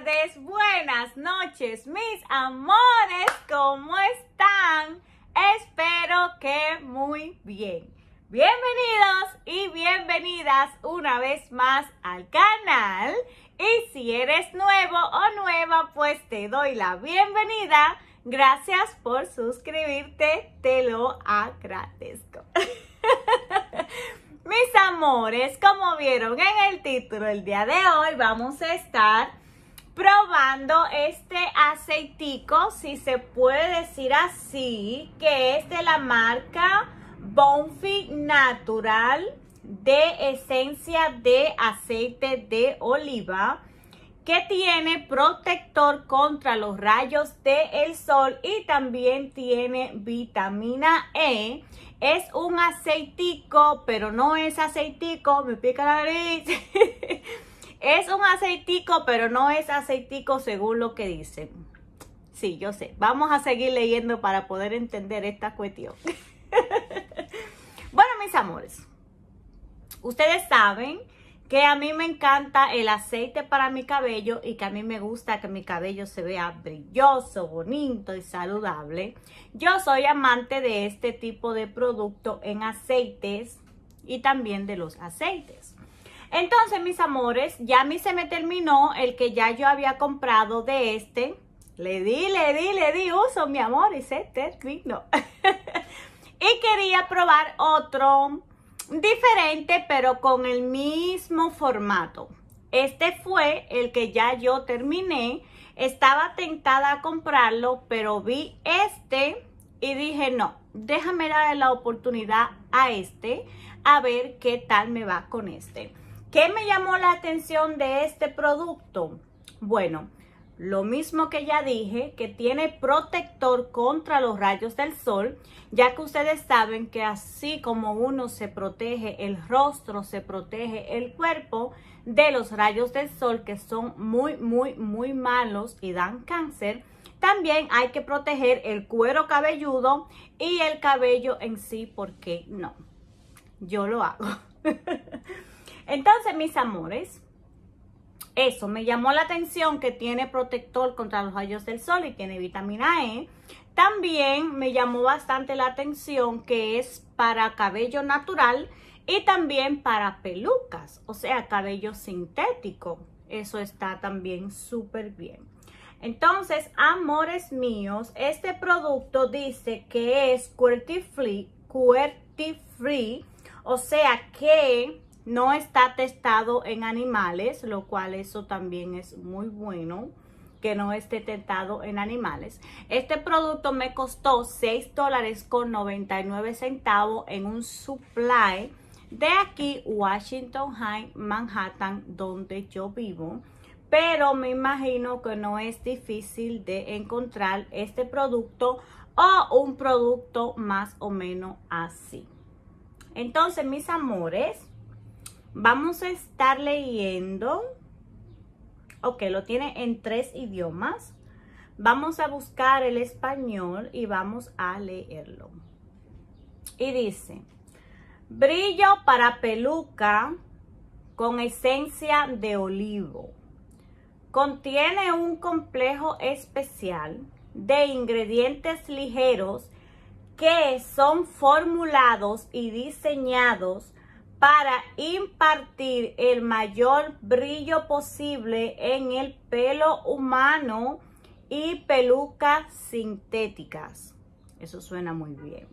tardes, buenas noches, mis amores, ¿cómo están? Espero que muy bien. Bienvenidos y bienvenidas una vez más al canal. Y si eres nuevo o nueva, pues te doy la bienvenida. Gracias por suscribirte, te lo agradezco. Mis amores, como vieron en el título, el día de hoy vamos a estar probando este aceitico, si se puede decir así, que es de la marca Bonfi Natural, de esencia de aceite de oliva, que tiene protector contra los rayos del sol y también tiene vitamina E. Es un aceitico, pero no es aceitico, me pica la nariz. Es un aceitico, pero no es aceitico según lo que dicen. Sí, yo sé. Vamos a seguir leyendo para poder entender esta cuestión. Bueno, mis amores, ustedes saben que a mí me encanta el aceite para mi cabello y que a mí me gusta que mi cabello se vea brilloso, bonito y saludable. Yo soy amante de este tipo de producto en aceites y también de los aceites. Entonces, mis amores, ya a mí se me terminó el que ya yo había comprado de este. Le di uso, mi amor, y se terminó. Y quería probar otro diferente, pero con el mismo formato. Este fue el que ya yo terminé. Estaba tentada a comprarlo, pero vi este y dije, no, déjame darle la oportunidad a este, a ver qué tal me va con este. ¿Qué me llamó la atención de este producto? Bueno, lo mismo que ya dije, que tiene protector contra los rayos del sol, ya que ustedes saben que así como uno se protege el rostro, se protege el cuerpo de los rayos del sol, que son muy malos y dan cáncer, también hay que proteger el cuero cabelludo y el cabello en sí, porque no, yo lo hago. Entonces, mis amores, eso me llamó la atención, que tiene protector contra los rayos del sol y tiene vitamina E. También me llamó bastante la atención que es para cabello natural y también para pelucas, o sea, cabello sintético. Eso está también súper bien. Entonces, amores míos, este producto dice que es cruelty free, o sea que no está testado en animales, lo cual eso también es muy bueno, que no esté testado en animales. Este producto me costó $6.99 en un supply de aquí, Washington Heights, Manhattan, donde yo vivo. Pero me imagino que no es difícil de encontrar este producto o un producto más o menos así. Entonces, mis amores, vamos a estar leyendo. Ok, lo tiene en 3 idiomas. Vamos a buscar el español y vamos a leerlo. Y dice: brillo para peluca con esencia de olivo. Contiene un complejo especial de ingredientes ligeros que son formulados y diseñados para impartir el mayor brillo posible en el pelo humano y pelucas sintéticas. Eso suena muy bien.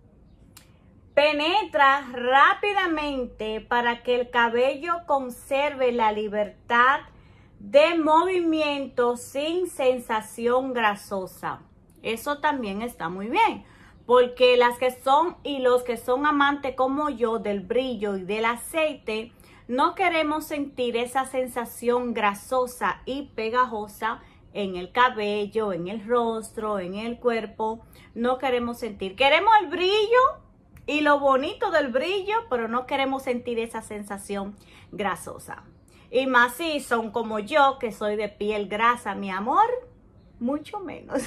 Penetra rápidamente para que el cabello conserve la libertad de movimiento sin sensación grasosa. Eso también está muy bien, porque las que son y los que son amantes como yo del brillo y del aceite, no queremos sentir esa sensación grasosa y pegajosa en el cabello, en el rostro, en el cuerpo. No queremos sentir. Queremos el brillo y lo bonito del brillo, pero no queremos sentir esa sensación grasosa. Y más si son como yo, que soy de piel grasa, mi amor, mucho menos.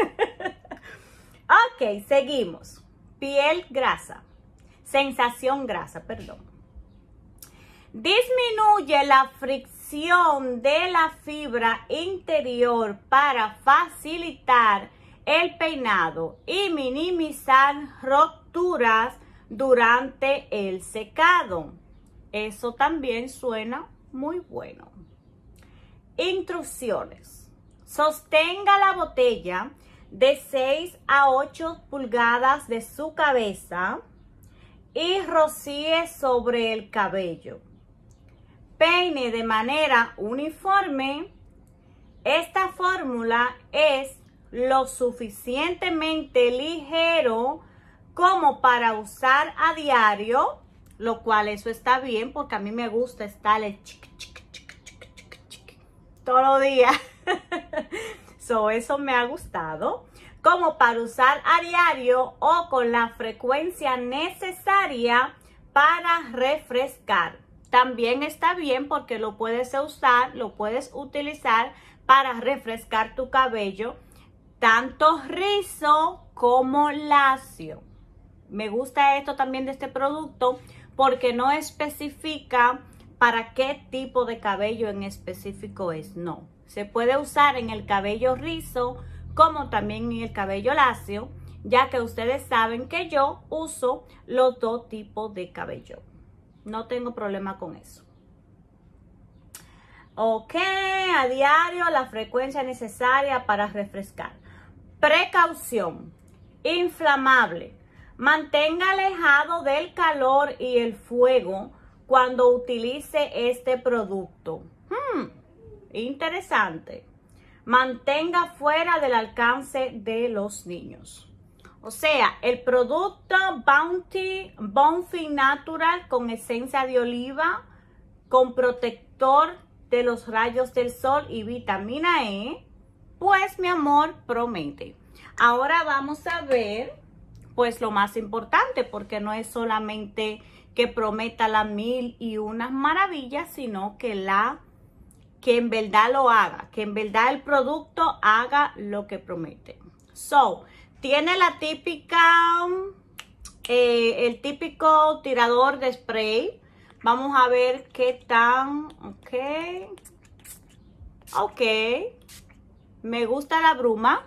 Ok, seguimos. Piel grasa. Sensación grasa, perdón. Disminuye la fricción acción de la fibra interior para facilitar el peinado y minimizar rupturas durante el secado. Eso también suena muy bueno. Instrucciones. Sostenga la botella de 6 a 8 pulgadas de su cabeza y rocíe sobre el cabello. Peine de manera uniforme. Esta fórmula es lo suficientemente ligero como para usar a diario, lo cual eso está bien porque a mí me gusta estar el todos los días. Eso me ha gustado. Como para usar a diario o con la frecuencia necesaria para refrescar. También está bien porque lo puedes utilizar para refrescar tu cabello, tanto rizo como lacio. Me gusta esto también de este producto porque no especifica para qué tipo de cabello en específico es. No, se puede usar en el cabello rizo como también en el cabello lacio, ya que ustedes saben que yo uso los dos tipos de cabello. No tengo problema con eso. Ok, a diario la frecuencia necesaria para refrescar. Precaución. Inflamable. Mantenga alejado del calor y el fuego cuando utilice este producto. Interesante. Mantenga fuera del alcance de los niños. O sea, el producto Bonfim Natural con esencia de oliva, con protector de los rayos del sol y vitamina E, pues mi amor, promete. Ahora vamos a ver, pues lo más importante, porque no es solamente que prometa las 1001 maravillas, sino que en verdad lo haga, que en verdad el producto haga lo que promete. Tiene la típica, el típico tirador de spray. Vamos a ver qué tan, ok. Me gusta la bruma.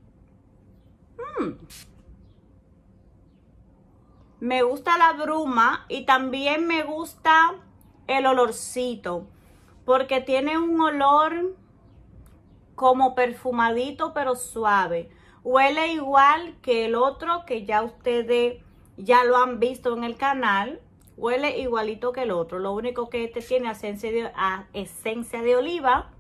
Me gusta la bruma y también me gusta el olorcito. Porque tiene un olor como perfumadito pero suave. Huele igual que el otro que ya ustedes ya lo han visto en el canal. Huele igualito que el otro. Lo único que este tiene esencia de oliva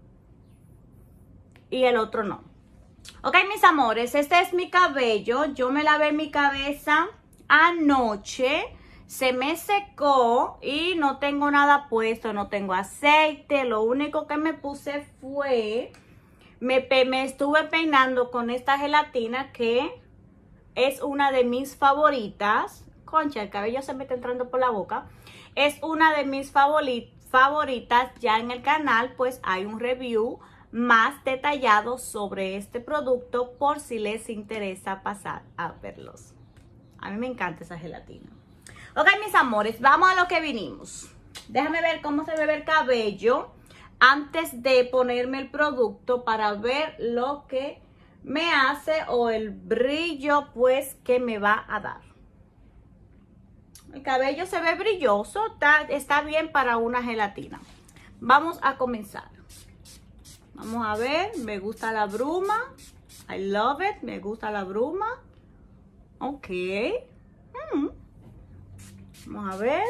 y el otro no. Ok, mis amores, este es mi cabello. Yo me lavé mi cabeza anoche. Se me secó y no tengo nada puesto, no tengo aceite. Lo único que me puse fue, me estuve peinando con esta gelatina que es una de mis favoritas. Concha, el cabello se me está entrando por la boca. Es una de mis favoritas. Ya en el canal pues hay un review más detallado sobre este producto por si les interesa pasar a verlos. A mí me encanta esa gelatina. Ok, mis amores, vamos a lo que vinimos. Déjame ver cómo se ve el cabello antes de ponerme el producto para ver lo que me hace o el brillo pues que me va a dar. El cabello se ve brilloso, está bien para una gelatina. Vamos a comenzar. Vamos a ver, me gusta la bruma. I love it, me gusta la bruma. Ok. Vamos a ver.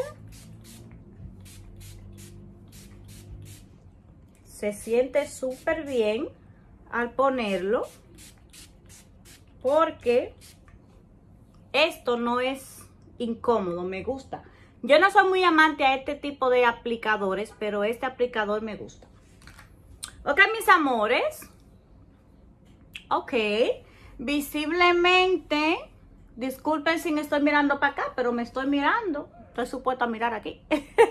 Se siente súper bien al ponerlo. Porque esto no es incómodo, me gusta. Yo no soy muy amante a este tipo de aplicadores, pero este aplicador me gusta. Ok, mis amores. Ok. Visiblemente... Disculpen si me estoy mirando para acá, pero me estoy mirando. Estoy supuesta a mirar aquí.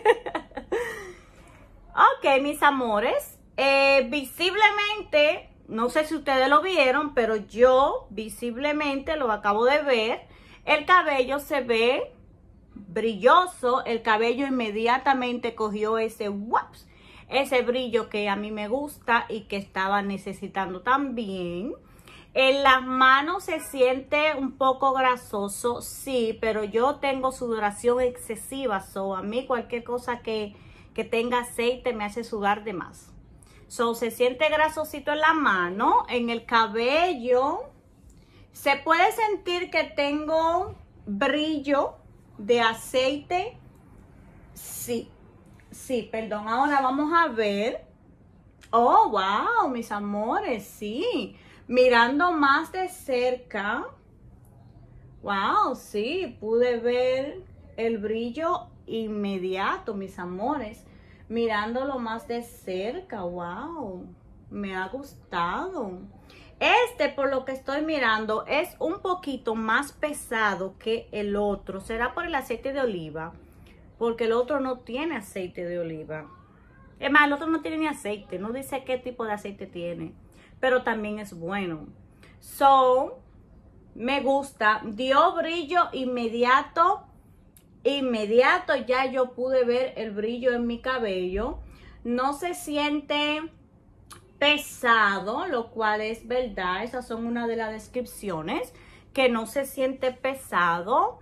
Ok, mis amores. Visiblemente, no sé si ustedes lo vieron, pero yo visiblemente lo acabo de ver. El cabello se ve brilloso. El cabello inmediatamente cogió ese whoops. ese brillo que a mí me gusta y que estaba necesitando también. En las manos se siente un poco grasoso, sí, pero yo tengo sudoración excesiva, so a mí cualquier cosa que tenga aceite me hace sudar de más. So se siente grasosito en la mano. En el cabello se puede sentir que tengo brillo de aceite. Sí, perdón. Ahora vamos a ver. Oh, wow, mis amores, sí. Mirando más de cerca. Wow, sí, pude ver el brillo inmediato, mis amores. Mirándolo más de cerca, wow, me ha gustado. Este, por lo que estoy mirando, es un poquito más pesado que el otro. ¿Será por el aceite de oliva? Porque el otro no tiene aceite de oliva. Es más, el otro no tiene ni aceite. No dice qué tipo de aceite tiene. Pero también es bueno. So, me gusta. Dio brillo inmediato. Inmediato ya yo pude ver el brillo en mi cabello. No se siente pesado, lo cual es verdad. Esas son una de las descripciones, que no se siente pesado.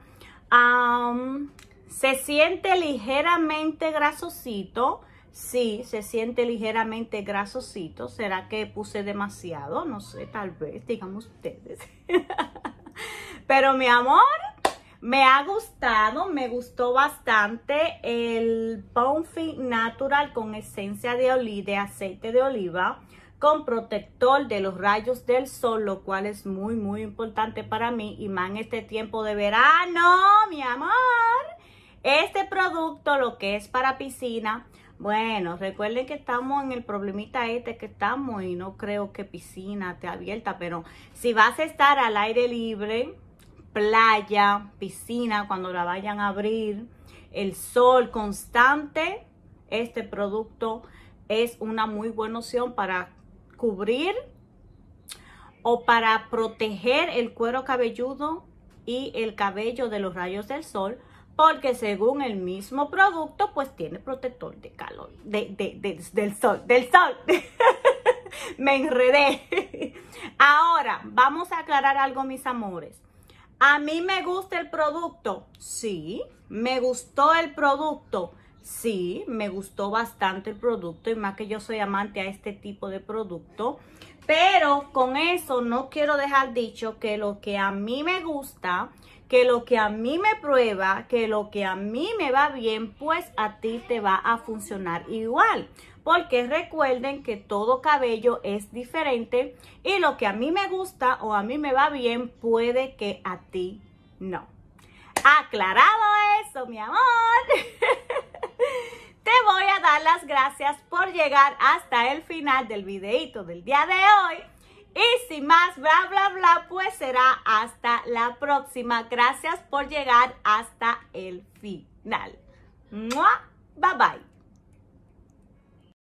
Se siente ligeramente grasosito. Sí, se siente ligeramente grasosito. ¿Será que puse demasiado? No sé, tal vez, digan ustedes. Pero mi amor, me ha gustado, me gustó bastante el Pomfit Natural con esencia de aceite de oliva, con protector de los rayos del sol, lo cual es muy, muy importante para mí, y más en este tiempo de verano, mi amor. Este producto, lo que es para piscina, bueno, recuerden que estamos en el problemita que estamos, y no creo que piscina esté abierta, pero si vas a estar al aire libre, playa, piscina, cuando la vayan a abrir, el sol constante, este producto es una muy buena opción para cubrir o para proteger el cuero cabelludo y el cabello de los rayos del sol, porque según el mismo producto, pues tiene protector de calor, del sol. Me enredé. Ahora, vamos a aclarar algo, mis amores. ¿A mí me gusta el producto? Sí. ¿Me gustó el producto? Sí, me gustó bastante el producto, y más que yo soy amante a este tipo de producto. Pero con eso no quiero dejar dicho que lo que a mí me gusta, que lo que a mí me prueba, que lo que a mí me va bien, pues a ti te va a funcionar igual. Porque recuerden que todo cabello es diferente, y lo que a mí me gusta o a mí me va bien, puede que a ti no. Aclarado eso, mi amor. Te voy a dar las gracias por llegar hasta el final del videito del día de hoy. Y sin más bla bla bla, pues será hasta la próxima. Gracias por llegar hasta el final. ¡Mua! Bye bye.